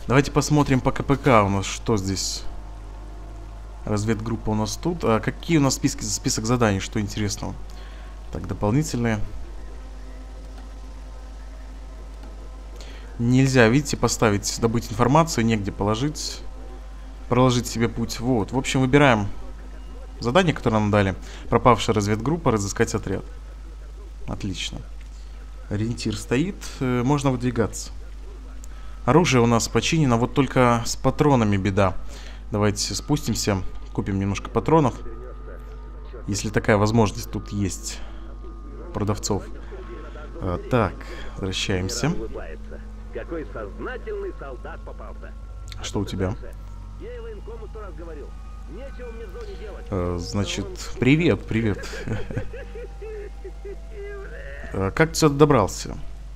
Давайте посмотрим по КПК у нас, что здесь. Разведгруппа у нас тут. А какие у нас список заданий, что интересного? Так, дополнительные. Нельзя, видите, поставить, добыть информацию, негде положить. Проложить себе путь. Вот, в общем, выбираем задание, которое нам дали. Пропавшая разведгруппа, разыскать отряд. Отлично. Ориентир стоит, можно выдвигаться. Оружие у нас починено, вот только с патронами беда. Давайте спустимся, купим немножко патронов. Если такая возможность тут есть. Продавцов. Так, возвращаемся. Какой сознательный солдат попался. Что у тебя? Я и военкому 100 раз говорил. Нечего мне в зоне делать. Значит, привет, привет. Как ты сюда добрался?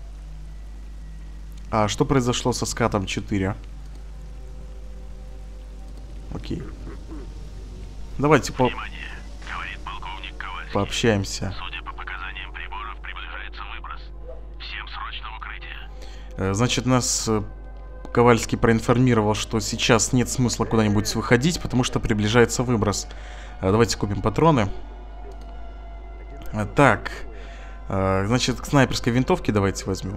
А что произошло со скатом 4? Окей. Давайте Внимание, говорит полковник Ковальский. пообщаемся. Судя по показаниям приборов, приближается выброс. Всем срочно в укрытие. Значит, нас Ковальский проинформировал, что сейчас нет смысла куда-нибудь выходить, потому что приближается выброс. Давайте купим патроны. Так. Значит, к снайперской винтовке давайте возьмем.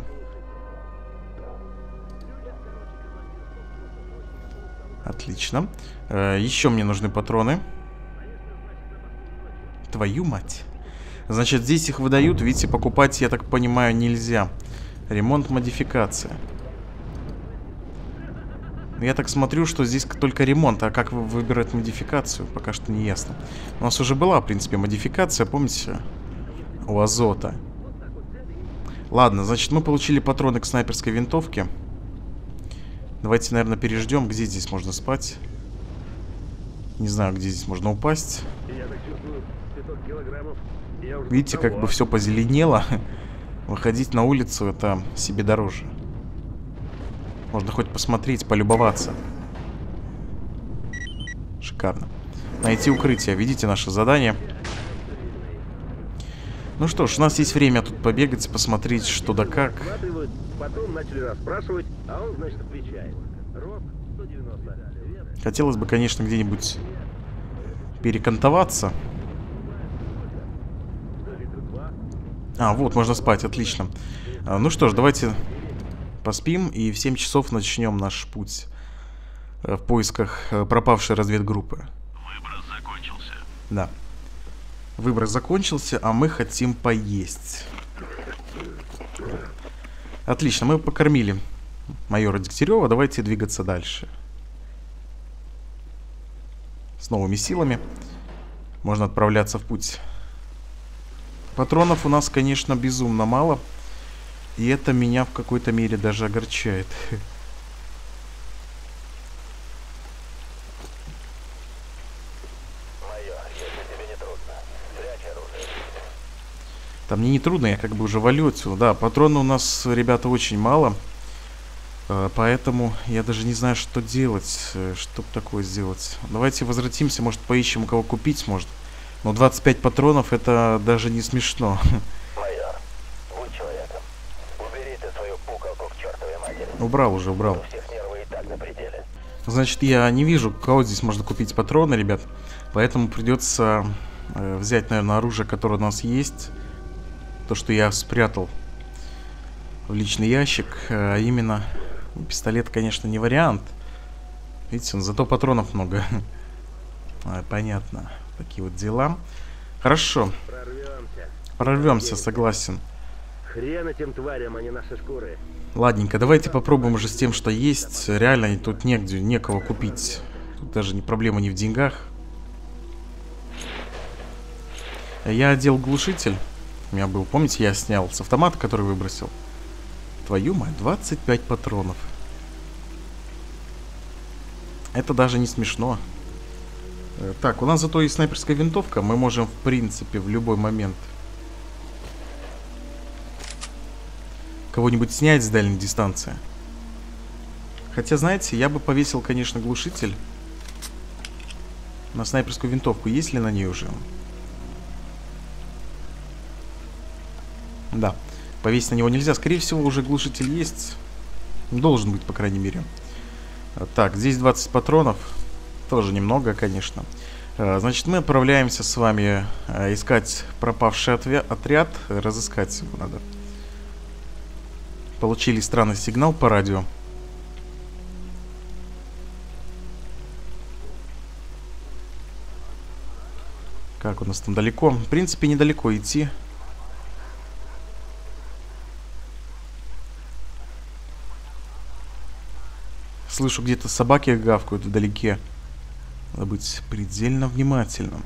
Отлично. Еще мне нужны патроны. Твою мать. Значит, здесь их выдают. Видите, покупать, я так понимаю, нельзя. Ремонт, модификация. Я так смотрю, что здесь только ремонт. А как выбирать модификацию, пока что не ясно. У нас уже была, в принципе, модификация, помните? У Азота. Ладно, значит, мы получили патроны к снайперской винтовке. Давайте, наверное, переждем. Где здесь можно спать? Не знаю, где здесь можно упасть. Видите, как бы все позеленело. Выходить на улицу — это себе дороже. Можно хоть посмотреть, полюбоваться. Шикарно. Найти укрытие. Видите наше задание? Ну что ж, у нас есть время тут побегать, посмотреть, что да как. Потом начали расспрашивать, а он, значит, отвечает. Рост 190. Хотелось бы, конечно, где-нибудь перекантоваться. А, вот, можно спать, отлично. Ну что ж, давайте поспим и в 7 часов начнем наш путь в поисках пропавшей разведгруппы. Выброс закончился. Да. Выброс закончился, а мы хотим поесть. Отлично, мы покормили майора Дегтярева. Давайте двигаться дальше. С новыми силами можно отправляться в путь. Патронов у нас, конечно, безумно мало. И это меня в какой-то мере даже огорчает. Там мне не трудно, я как бы уже валю отсюда. Да, патроны у нас, ребята, очень мало. Поэтому я даже не знаю, что делать. Что такое сделать. Давайте возвратимся, может, поищем, у кого купить может. Но 25 патронов — это даже не смешно. Майор, будь человеком. Убери ты свою пукалку к чертовой матери. Убрал уже, убрал. У всех нервы и так на пределе. Значит, я не вижу, у кого здесь можно купить патроны, ребят. Поэтому придется взять, наверное, оружие, которое у нас есть. То, что я спрятал в личный ящик. А именно, пистолет, конечно, не вариант. Видите, зато патронов много. Понятно. Такие вот дела. Хорошо. Прорвемся, согласен. Хрен этим тварям, а не наши шкуры. Ладненько, давайте попробуем уже с тем, что есть. Реально, тут негде, некого купить. Тут даже проблема не в деньгах. Я одел глушитель. У меня был, помните, я снял с автомата, который выбросил. Твою мать, 25 патронов. Это даже не смешно. Так, у нас зато есть снайперская винтовка. Мы можем, в принципе, в любой момент кого-нибудь снять с дальней дистанции. Хотя, знаете, я бы повесил, конечно, глушитель на снайперскую винтовку. Есть ли на ней уже? Да, повесить на него нельзя. Скорее всего, уже глушитель есть. Должен быть, по крайней мере. Так, здесь 20 патронов. Тоже немного, конечно. Значит, мы отправляемся с вами искать пропавший отряд. Разыскать его надо. Получили странный сигнал по радио. Как у нас там далеко? В принципе, недалеко идти. Слышу, где-то собаки гавкают вдалеке. Надо быть предельно внимательным.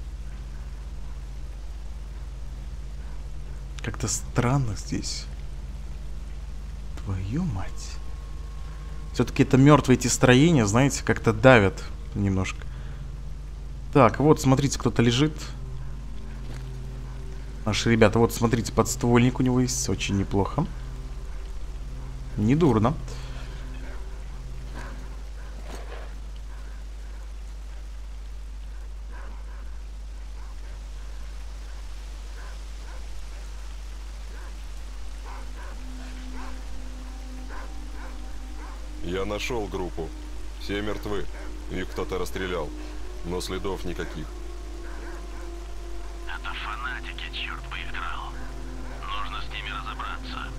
Как-то странно здесь. Твою мать. Все-таки это мертвые эти строения, знаете, как-то давят немножко. Так, вот, смотрите, кто-то лежит. Наши ребята, вот, смотрите, подствольник у него есть. Очень неплохо. Недурно. Я нашел группу. Все мертвы. Их кто-то расстрелял. Но следов никаких. Это фанатики, черт бы их драл. Нужно с ними разобраться.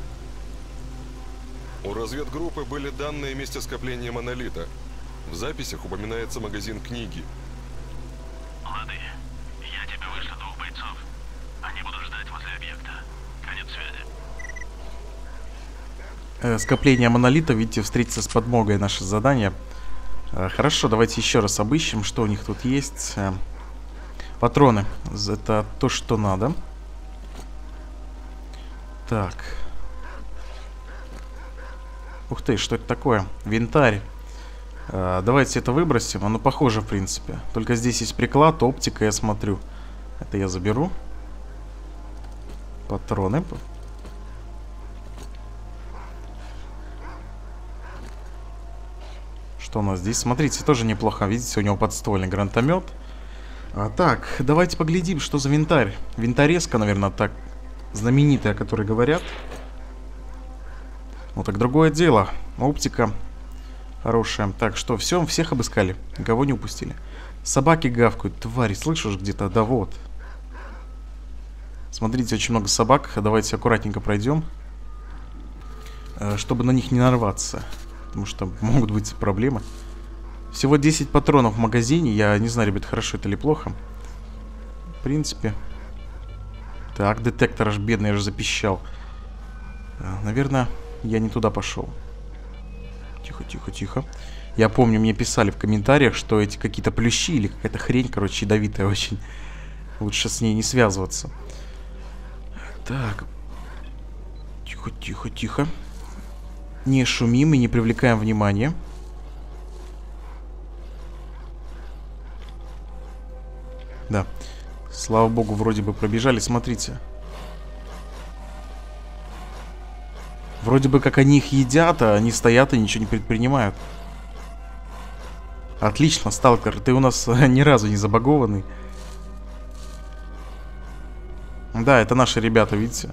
У разведгруппы были данные месте скопления монолита. В записях упоминается магазин книги. Лады, я тебе вышлю 2 бойцов. Они будут ждать возле объекта. Конец связи. Скопление монолита, видите, встретиться с подмогой наше задание. Хорошо, давайте еще раз обыщем, что у них тут есть. Патроны. Это то, что надо. Так. Ух ты, что это такое? Винтарь. Давайте это выбросим. Оно похоже, в принципе. Только здесь есть приклад, оптика, я смотрю. Это я заберу. Патроны. Что у нас здесь? Смотрите, тоже неплохо. Видите, у него подствольный гранатомет. Так, давайте поглядим, что за винтарь. Винторезка, наверное, так знаменитая, о которой говорят. Вот так другое дело. Оптика хорошая. Так, что, все, всех обыскали. Никого не упустили. Собаки гавкают. Твари, слышишь где-то? Да вот. Смотрите, очень много собак. Давайте аккуратненько пройдем. Чтобы на них не нарваться. Потому что могут быть проблемы. Всего 10 патронов в магазине. Я не знаю, ребят, хорошо это или плохо. В принципе. Так, детектор аж бедный, аж запищал. Наверное, я не туда пошел. Тихо, тихо, тихо. Я помню, мне писали в комментариях, что эти какие-то плющи или какая-то хрень, короче, ядовитая очень. Лучше с ней не связываться. Так. Тихо, тихо, тихо. Не шумим и не привлекаем внимания. Да. Слава богу, вроде бы пробежали. Смотрите. Вроде бы как они их едят, а они стоят и ничего не предпринимают. Отлично, сталкер. Ты у нас ни разу не забагованный. Да, это наши ребята, видите?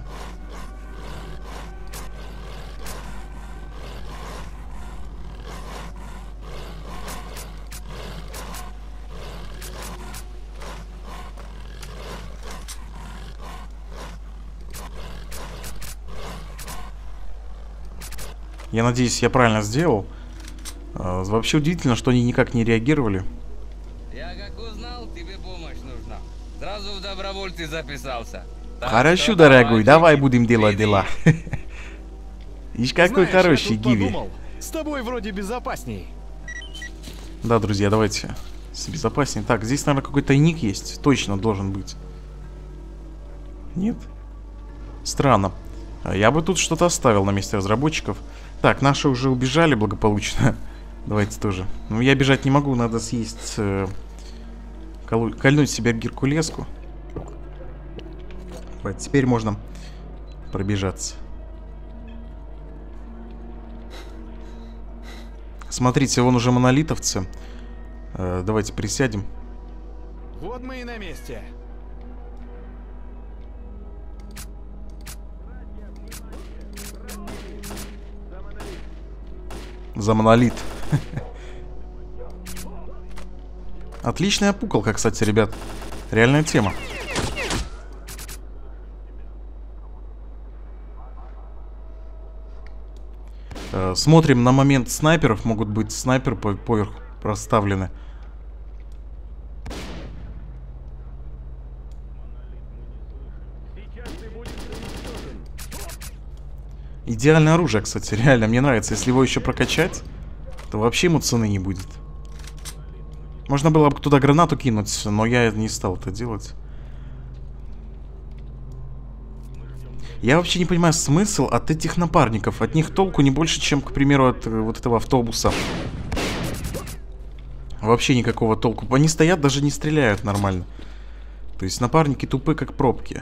Я надеюсь, я правильно сделал. Вообще удивительно, что они никак не реагировали. Я как узнал, тебе помощь нужна. Сразу в добровольцы записался. Так Хорошо, что дорогой, давай мальчики, будем делать веди. дела. Ишь, какой хороший Гиви. С тобой вроде безопасней. Да, друзья, давайте безопаснее. Так, здесь, наверное, какой-то тайник есть. Точно должен быть. Нет? Странно. Я бы тут что-то оставил на месте разработчиков. Так, наши уже убежали благополучно. Давайте тоже. Ну, я бежать не могу, надо съесть... кольнуть себе геркулеску. Вот, теперь можно пробежаться. Смотрите, вон уже монолитовцы. Давайте присядем. Вот мы и на месте. За монолит. Отличная пукалка, кстати, ребят. Реальная тема. Смотрим на момент снайперов. Могут быть снайперы поверх проставлены. Идеальное оружие, кстати, реально. Мне нравится. Если его еще прокачать, то вообще ему цены не будет. Можно было бы туда гранату кинуть, но я не стал это делать. Я вообще не понимаю смысл от этих напарников. От них толку не больше, чем, к примеру, от вот этого автобуса. Вообще никакого толку. Они стоят, даже не стреляют нормально. То есть напарники тупы, как пробки.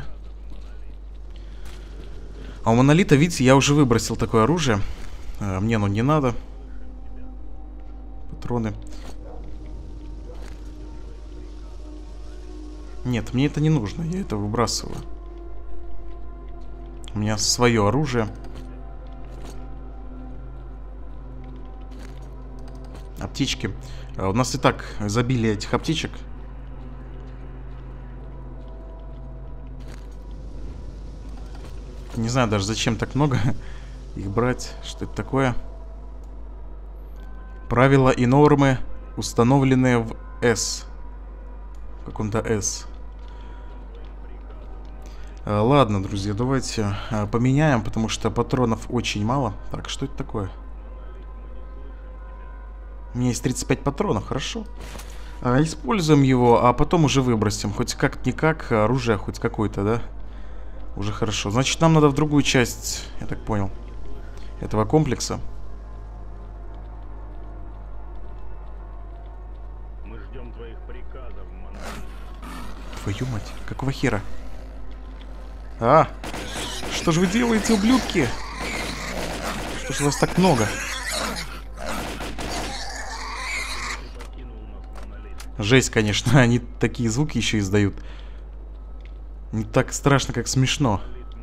А у Монолита, видите, я уже выбросил такое оружие. Мне оно не надо. Патроны. Нет, мне это не нужно. Я это выбрасываю. У меня свое оружие. Аптечки. У нас и так забили этих аптечек. Не знаю даже, зачем так много их брать. Что это такое? Правила и нормы, установленные в S. В каком-то S. Ладно, друзья, давайте поменяем, потому что патронов очень мало. Так, что это такое? У меня есть 35 патронов, хорошо. Используем его, а потом уже выбросим. Хоть как-никак, оружие хоть какое-то, да? Уже хорошо. Значит, нам надо в другую часть, я так понял, этого комплекса. Мы ждем твоих приказов, Монолит. Твою мать, какого хера? А, что же вы делаете, ублюдки? Что же вас так много? Жесть, конечно, они такие звуки еще издают. Не так страшно, как смешно.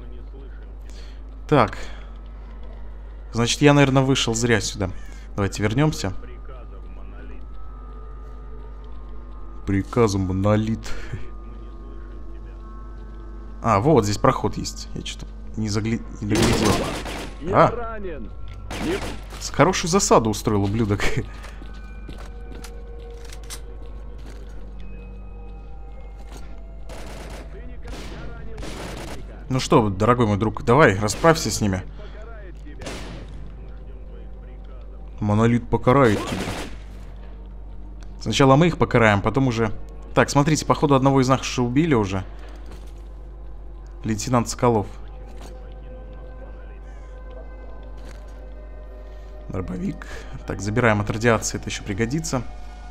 Так. Значит, я, наверное, вышел зря сюда. Давайте вернемся. Приказом Монолит. А, вот здесь проход есть. Я что-то не доглядел. А! Хорошую засаду устроил, ублюдок. Ну что, дорогой мой друг, давай, расправься с ними. Монолит покарает тебя. Сначала мы их покараем, потом уже... Так, смотрите, походу одного из нас убили уже. Лейтенант Соколов. Дробовик. Так, забираем от радиации, это еще пригодится.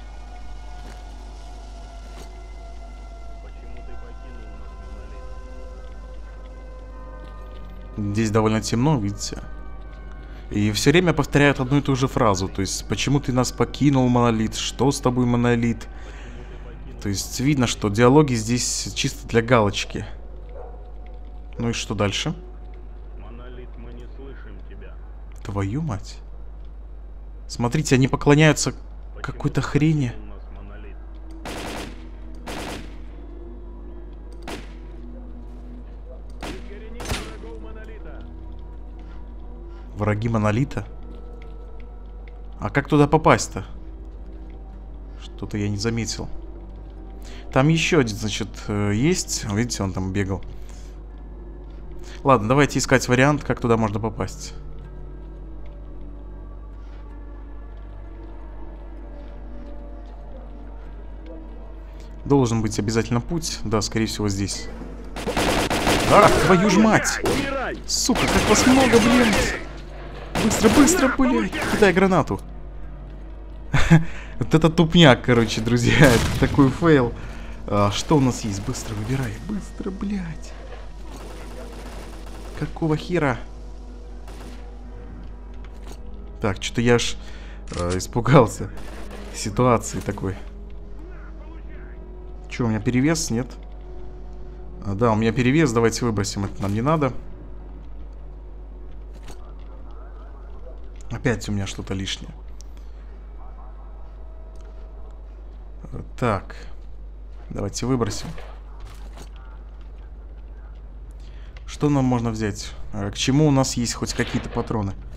Здесь довольно темно, видите. И все время повторяют одну и ту же фразу. То есть, почему ты нас покинул, Монолит? Что с тобой, Монолит? То есть, видно, что диалоги здесь чисто для галочки. Ну и что дальше? Монолит, мы не слышим тебя. Твою мать. Смотрите, они поклоняются какой-то хрени. Враги Монолита? А как туда попасть-то? Что-то я не заметил. Там еще один, значит, есть. Видите, он там бегал. Ладно, давайте искать вариант, как туда можно попасть. Должен быть обязательно путь. Да, скорее всего, здесь. А, твою ж мать! Сука, как вас много, блин! Быстро, быстро, блядь! Кидай гранату. Вот это тупняк, короче, друзья. Это такой фейл. Что у нас есть? Быстро выбирай. Быстро, блядь. Какого хера? Так, что-то я аж испугался ситуации такой. Что, у меня перевес? Нет? Да, у меня перевес. Давайте выбросим. Это нам не надо. Опять у меня что-то лишнее. Так. Давайте выбросим. Что нам можно взять? К чему у нас есть хоть какие-то патроны?